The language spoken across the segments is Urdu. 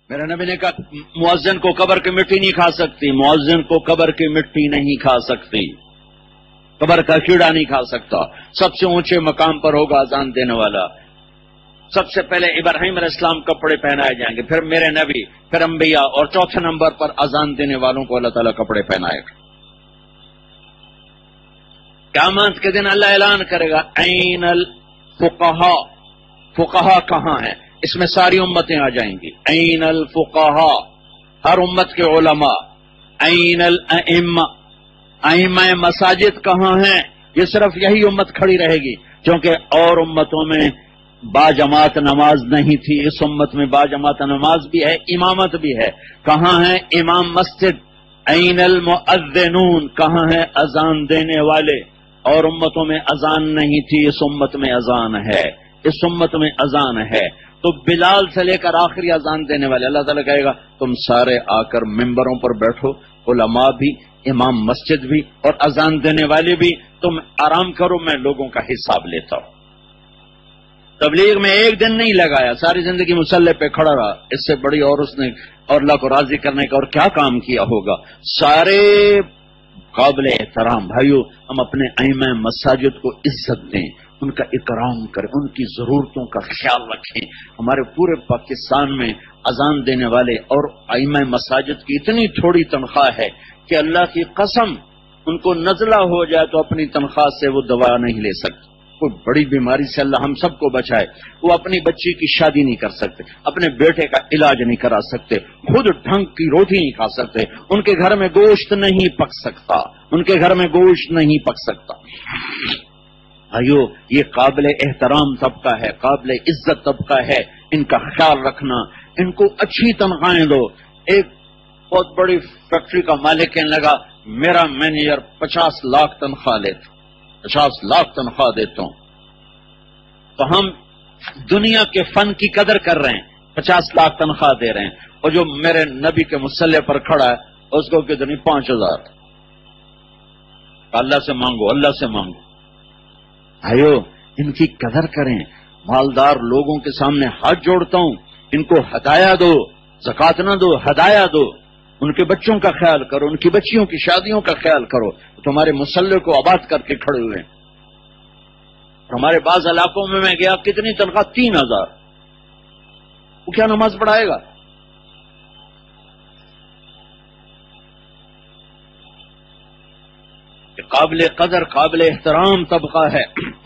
میرے نبی نے کہا مؤذن کو قبر کی مٹی نہیں کھا سکتی، مؤذن کو قبر کی مٹی نہیں کھا سکتی، قبر کا کیڑا نہیں کھا سکتا۔ سب سے اونچے مقام پر ہوگا اذان دینے والا۔ سب سے پہلے ابراہیم علیہ السلام کپڑے پہنائے جائیں گے، پھر میرے نبی، پھر انبیاء، اور چوتھے نمبر پر اذان دینے والوں کو اللہ تعالیٰ کپڑے پہنائے گا۔ قیامت کے دن اللہ اعلان کرے گا این الفقہا، فقہا کہاں ہیں؟ اس میں ساری امتیں آ جائیں گی۔ این الفقہا، ہر امت کے علماء۔ این الائمہ، ائمہ مساجد کہاں ہیں؟ یہ صرف یہی امت کھڑی رہے گی، کیونکہ اور امتوں میں باجماعت نماز نہیں تھی، اس امت میں باجماعت نماز بھی ہے، امامت بھی ہے۔ کہاں ہے امام مسجد؟ این المؤذنون، کہاں ہے اذان دینے والے؟ اور امتوں میں اذان نہیں تھی، اس امت میں اذان ہے، اس امت میں اذان ہے۔ تو بلال سے لے کر آخری اذان دینے والے، اللہ تعالیٰ کہے گا تم سارے آ کر ممبروں پر بیٹھو، علماء بھی، امام مسجد بھی، اور اذان دینے والے بھی، تم آرام کرو، میں لوگوں کا حساب لیتا ہوں۔ تبلیغ میں ایک دن نہیں لگایا، ساری زندگی مسلح پہ کھڑا رہا، اس سے بڑی اور اس نے اور اللہ کو راضی کرنے کا اور کیا کام کیا ہوگا۔ سارے قابل احترام بھائیو، ہم اپنے ائمہ مساجد کو عزت دیں، ان کا اکرام کریں، ان کی ضرورتوں کا خیال رکھیں۔ ہمارے پورے پاکستان میں اذان دینے والے اور ائمہ مساجد کی اتنی تھوڑی تنخواہ ہے کہ اللہ کی قسم ان کو نزلہ ہو جائے تو اپنی تنخواہ سے وہ دوا نہیں لے سکتے۔ کوئی بڑی بیماری سے اللہ ہم سب کو بچائے، وہ اپنی بچی کی شادی نہیں کر سکتے، اپنے بیٹے کا علاج نہیں کرا سکتے، خود ڈھنگ کی روٹی نہیں کھا سکتے، ان کے گھر میں گوشت نہیں پک سکتا، ان کے گھر میں گوشت نہیں پک سکتا۔ بھائیو، یہ قابل احترام طبقہ ہے، قابل عزت طبقہ ہے، ان کا خیال رکھنا، ان کو اچھی تنخواہیں دو۔ ایک بہت بڑی فیکٹری کا مالک کہنے لگا میرا مینیجر 50 لاکھ تنخواہ لیتا، 50 لاکھ تنخواہ دیتا ہوں۔ تو ہم دنیا کے فن کی قدر کر رہے ہیں، 50 لاکھ تنخواہ دے رہے ہیں، اور جو میرے نبی کے مصلی پر کھڑا ہے اس کو کتنی 5000۔ اللہ سے مانگو، اللہ سے مانگو۔ بھائیو، ان کی قدر کریں۔ مالدار لوگوں کے سامنے ہاتھ جوڑتا ہوں، ان کو ہدایہ دو، زکات نہ دو، ہدایہ دو۔ ان کے بچوں کا خیال کرو، ان کی بچیوں کی شادیوں کا خیال کرو۔ تمہارے مسلح کو آباد کر کے کھڑے ہوئے ہیں۔ ہمارے بعض علاقوں میں گیا، کتنی تنخواہ؟ 3000۔ وہ کیا نماز پڑھائے گا؟ قابل قدر، قابل احترام طبقہ ہے۔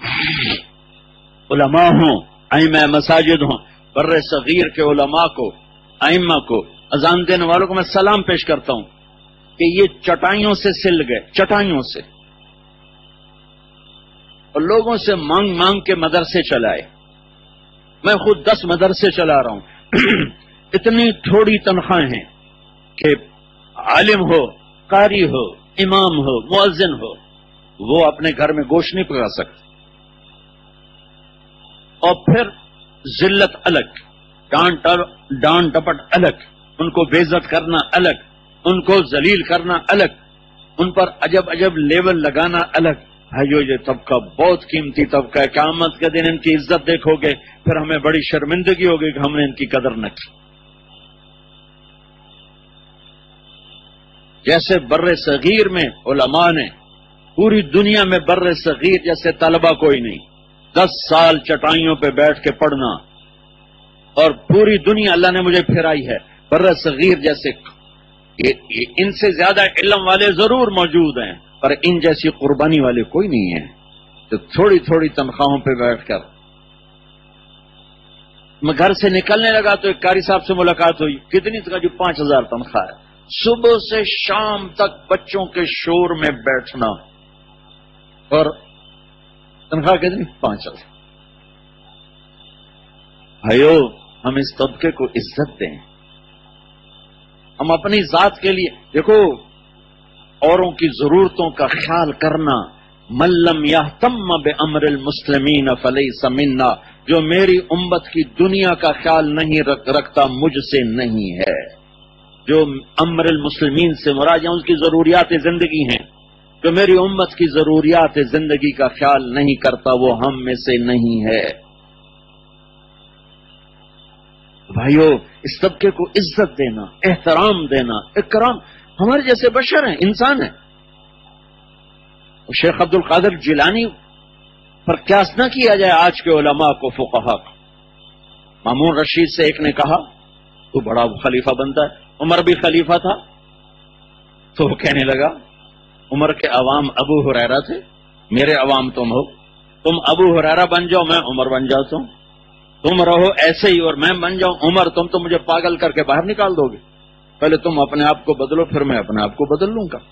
علماء ہوں، ائمہ مساجد ہوں، بر صغیر کے علماء کو، ائمہ کو، اذان دینے والوں کو میں سلام پیش کرتا ہوں کہ یہ چٹائیوں سے سل گئے، چٹائیوں سے، اور لوگوں سے مانگ مانگ کے مدرسے چلائے۔ میں خود 10 مدرسے چلا رہا ہوں۔ اتنی تھوڑی تنخواہیں ہیں کہ عالم ہو، قاری ہو، امام ہو، مؤذن ہو، وہ اپنے گھر میں گوشت نہیں پکا سکتے۔ اور پھر ذلت الگ، ڈانٹ ڈپٹ الگ، ان کو بے عزت کرنا الگ، ان کو ذلیل کرنا الگ، ان پر عجب عجب لیول لگانا الگ۔ بھائیو، یہ طبقہ بہت قیمتی طبقہ ہے۔ قیامت کے دن ان کی عزت دیکھو گے، پھر ہمیں بڑی شرمندگی ہوگی کہ ہم نے ان کی قدر نہ کی۔ جیسے بر صغیر میں علماء نے، پوری دنیا میں بر صغیر جیسے طلبہ کوئی نہیں، 10 سال چٹائیوں پہ بیٹھ کے پڑھنا، اور پوری دنیا اللہ نے مجھے پھرائی ہے، بر صغیر جیسے ان سے زیادہ علم والے ضرور موجود ہیں، پر ان جیسی قربانی والے کوئی نہیں ہیں۔ تو تھوڑی تھوڑی تنخواہوں پہ بیٹھ کر میں گھر سے نکلنے لگا تو ایک قاری صاحب سے ملاقات ہوئی، کتنی تک؟ جو 5000 تنخواہ ہے۔ صبح سے شام تک بچوں کے شور میں بیٹھنا، اور تنخواہ کتنی؟ 5000۔ بھائیو، ہم اس طبقے کو عزت دیں۔ ہم اپنی ذات کے لیے دیکھو، اوروں کی ضرورتوں کا خیال کرنا، من لم یہتم بامر المسلمین فلیس منا، جو میری امت کی دنیا کا خیال نہیں رکھتا مجھ سے نہیں ہے۔ جو امر المسلمین سے مراد ان کی ضروریات زندگی ہیں، جو میری امت کی ضروریات زندگی کا خیال نہیں کرتا وہ ہم میں سے نہیں ہے۔ بھائیو اس طبقے کو عزت دینا، احترام دینا، اکرام، ہمارے جیسے بشر ہیں، انسان ہیں. شیخ عبد القادر جیلانی پر قیاس نہ کیا جائے آج کے علماء کو، فقہا کو. مامون رشید سے ایک نے کہا تو بڑا خلیفہ بنتا ہے، عمر بھی خلیفہ تھا. تو وہ کہنے لگا عمر کے عوام ابو ہریرہ تھے، میرے عوام تم ہو، تم ابو ہریرہ بن جاؤ، میں عمر بن جاتا ہوں. تم رہو ایسے ہی اور میں بن جاؤں عمر، تم تو مجھے پاگل کر کے باہر نکال دو گے. پہلے تم اپنے آپ کو بدلو، پھر میں اپنے آپ کو بدل لوں گا.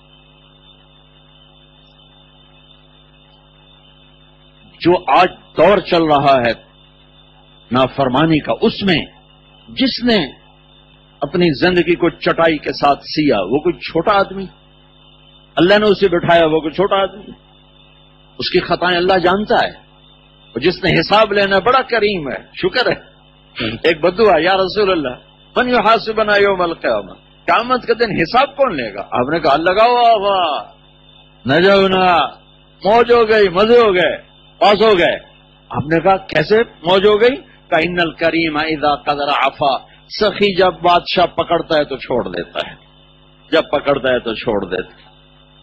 جو آج دور چل رہا ہے نافرمانی کا، اس میں جس نے اپنی زندگی کو چٹائی کے ساتھ سیا وہ کوئی چھوٹا آدمی، اللہ نے اسے بٹھایا وہ کوئی چھوٹا آدمی، اس کی خطائیں اللہ جانتا ہے. اور جس نے حساب لینا بڑا کریم ہے، شکر ہے. ایک بدعا، یا رسول اللہ من یحاسبنا یوم القیامہ، قیامت کے دن حساب کون لے گا؟ آپ نے کہا لگاؤ آوا نہ جاؤ نا، موج ہو گئی، مزے ہو گئے، پاس ہو گئے. آپ نے کہا کیسے موج ہو گئی؟ کہ ان الکریم اذا قدر عفا، سخی جب بادشاہ پکڑتا ہے تو چھوڑ دیتا ہے، جب پکڑتا ہے تو چھوڑ دیتا ہے.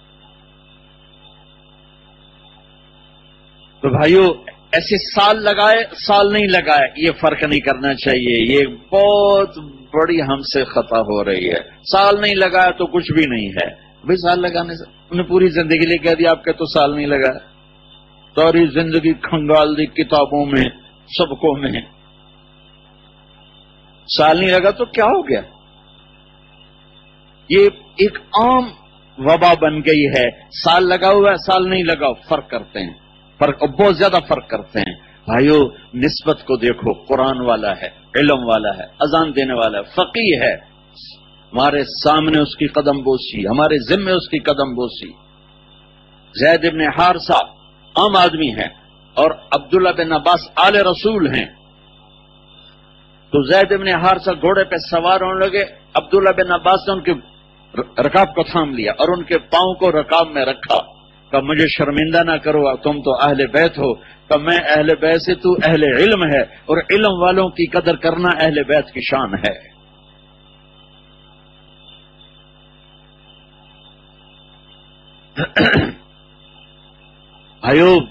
تو بھائیو ایسے سال لگائے سال نہیں لگائے یہ فرق نہیں کرنا چاہیے. یہ بہت بڑی ہم سے خطا ہو رہی ہے. سال نہیں لگایا تو کچھ بھی نہیں ہے. بھائی سال لگانے سے انہیں پوری زندگی لے کہہ دیا آپ کے تو سال نہیں لگا، ساری زندگی کھنگال دی کتابوں میں سبقوں میں، سال نہیں لگا تو کیا ہو گیا؟ یہ ایک عام وبا بن گئی ہے. سال لگا ہوا ہے، سال نہیں لگا، فرق کرتے ہیں، فرق بہت زیادہ فرق کرتے ہیں. بھائیو نسبت کو دیکھو، قرآن والا ہے، علم والا ہے، اذان دینے والا ہے، فقیہ ہے، ہمارے سامنے اس کی قدم بوسی، ہمارے ذمے اس کی قدم بوسی. زید ابن حارثہ عام آدمی ہے اور عبداللہ بن عباس آل رسول ہیں. تو زید ابن حارثہ گھوڑے پہ سوار ہونے لگے، عبداللہ بن عباس نے ان کے رکاب کو تھام لیا اور ان کے پاؤں کو رکاب میں رکھا. کہ مجھے شرمندہ نہ کرو، تم تو اہل بیت ہو. کہ میں اہل بیت سے، تو اہل علم ہے، اور علم والوں کی قدر کرنا اہل بیت کی شان ہے. ایوب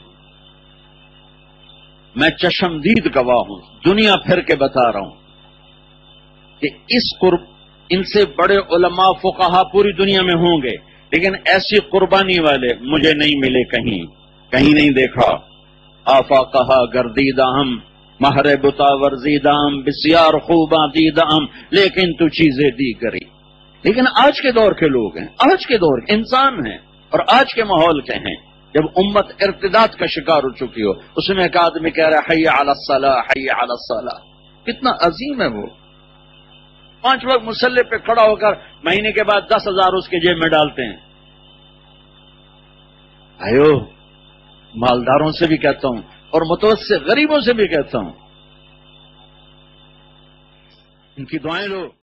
میں چشمدید گواہ ہوں، دنیا پھر کے بتا رہا ہوں کہ ان سے بڑے علماء فقہا پوری دنیا میں ہوں گے، لیکن ایسی قربانی والے مجھے نہیں ملے، کہیں نہیں دیکھا. آفا کہا گردیدہ ہم مہر بتا ورزیدہ ہم بسیار خوباں دیدہ ہم، لیکن تو چیزیں دی کری. لیکن آج کے دور کے لوگ ہیں، آج کے دور کے انسان ہیں اور آج کے ماحول کے ہیں. جب امت ارتداد کا شکار ہو چکی ہو، اس میں ایک آدمی کہہ رہا ہے حی علی الصلاح، حی علی الصلاح. کتنا عظیم ہے وہ. 5 وقت مسلح پہ کھڑا ہو کر مہینے کے بعد 10,000 اس کے جیب میں ڈالتے ہیں. آئیو مالداروں سے بھی کہتا ہوں اور متوسط غریبوں سے بھی کہتا ہوں، ان کی دعائیں لو.